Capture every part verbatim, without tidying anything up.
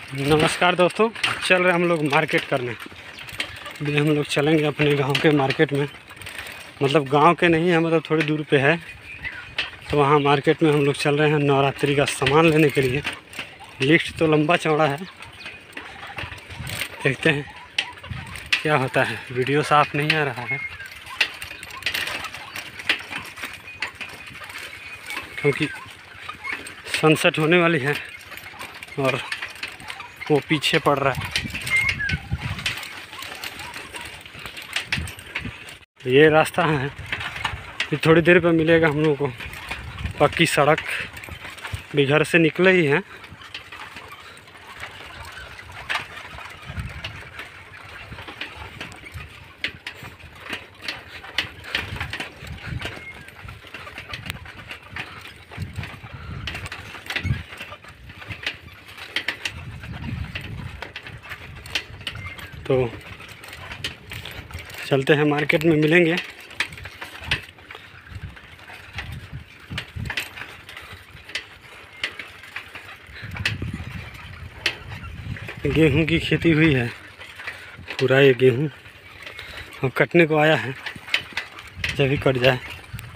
नमस्कार दोस्तों, चल रहे हम लोग मार्केट करने। अभी हम लोग चलेंगे अपने गांव के मार्केट में, मतलब गांव के नहीं है, मतलब थोड़ी दूर पे है। तो वहाँ मार्केट में हम लोग चल रहे हैं नवरात्रि का सामान लेने के लिए। लिस्ट तो लंबा चौड़ा है, देखते हैं क्या होता है। वीडियो साफ नहीं आ रहा है क्योंकि सनसेट होने वाली है और वो पीछे पड़ रहा है। ये रास्ता है, ये थोड़ी देर पे मिलेगा हम लोगों को। पक्की सड़क भी घर से निकले ही हैं। तो चलते हैं मार्केट में, मिलेंगे। गेहूं की खेती हुई है, पूरा ये गेहूं अब कटने को आया है, जब भी कट जाए।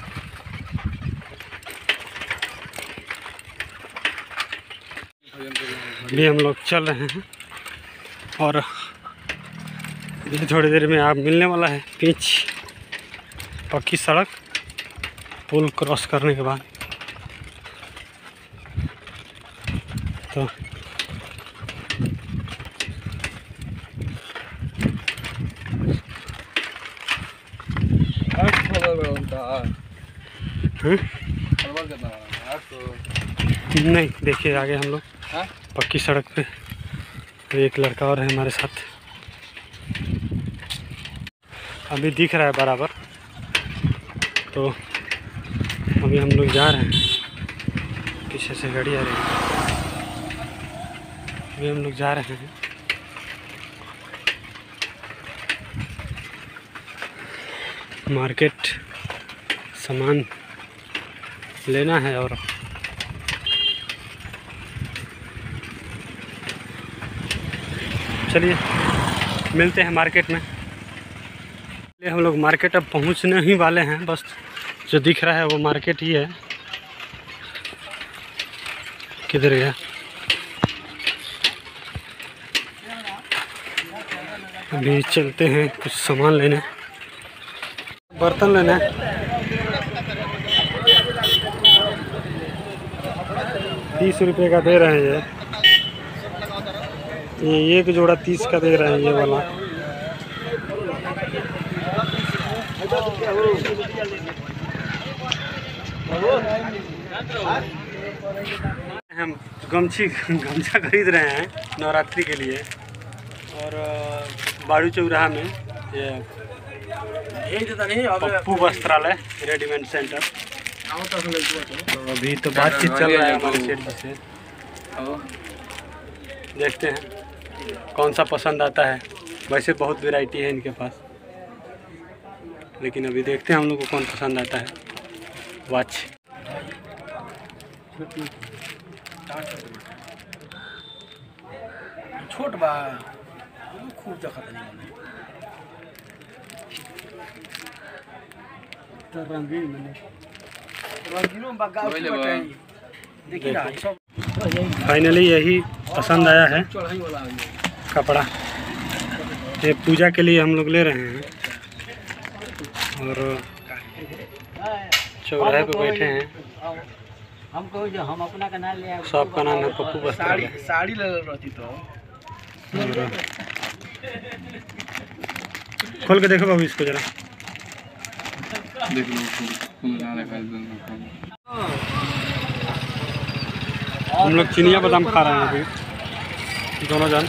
अभी हम लोग चल रहे हैं और ये थोड़ी देर में आप मिलने वाला है पिच पक्की सड़क, पुल क्रॉस करने के बाद। तो नहीं, देखिए आगे हम लोग पक्की सड़क पे, एक लड़का और है हमारे साथ। अभी दिख रहा है बराबर। तो अभी हम लोग जा रहे हैं, पीछे से गाड़ी आ रही है। अभी हम लोग जा रहे हैं मार्केट, सामान लेना है। और चलिए मिलते हैं मार्केट में। हम लोग मार्केट अब पहुंचने ही वाले हैं, बस जो दिख रहा है वो मार्केट ही है। किधर गया? अभी चलते हैं कुछ सामान लेने, बर्तन लेने। तीस रुपए का दे रहे हैं ये ये एक जोड़ा तीस का दे रहे हैं ये वाला। हम गमछी गमछा खरीद रहे हैं नवरात्रि के लिए। और बाड़ू चौराहा में ये पप्पू वस्त्रालय रेडीमेड सेंटर। तो अभी तो बातचीत चल रहा है हमारे सेठ जी से, देखते हैं कौन सा पसंद आता है। वैसे बहुत वैरायटी है इनके पास, लेकिन अभी देखते हैं हम लोग को कौन पसंद आता है। वॉच छोट बा, खूब देखत नहीं तो रंगीन मैंने रंगीनों बगा बताई। देखिए ना सब फाइनली यही पसंद आया है चढ़ाई वाला कपड़ा। ये पूजा के लिए हम लोग ले रहे हैं और चौराहे पे बैठे हैं। हम कहो जो हम अपना का नाम ले, शॉप का नाम है पप्पू वस्त्रालय। साड़ी साड़ी ले रहती तो खोल के देखो बाबू इसको जरा। देख लो हम लोग चिनिया बादाम खा रहे हैं अभी दोनों जन।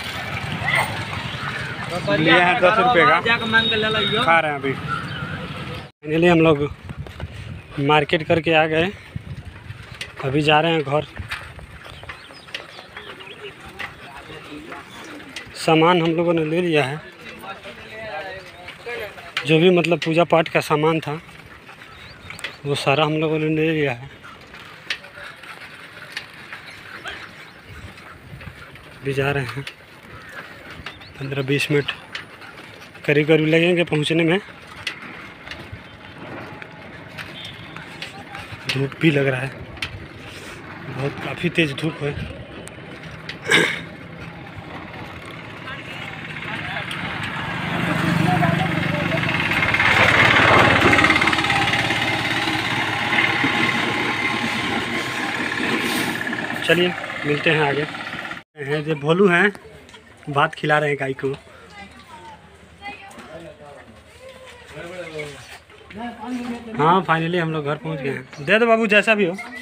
लिए हैं दस रुपये का, खा रहे हैं अभी। फाइनली हम लोग मार्केट करके आ गए, अभी जा रहे हैं घर। सामान हम लोगों ने ले लिया है, जो भी मतलब पूजा पाठ का सामान था वो सारा हम लोगों ने ले लिया है। अभी जा रहे हैं, पंद्रह बीस मिनट करीब करीब लगेंगे पहुंचने में। धूप भी लग रहा है, बहुत काफ़ी तेज़ धूप है। चलिए मिलते हैं आगे। हैं जो भोलू हैं, भात खिला रहे हैं गाय को। हाँ फाइनली हम लोग घर पहुंच गए हैं। दे दो बाबू जैसा भी हो।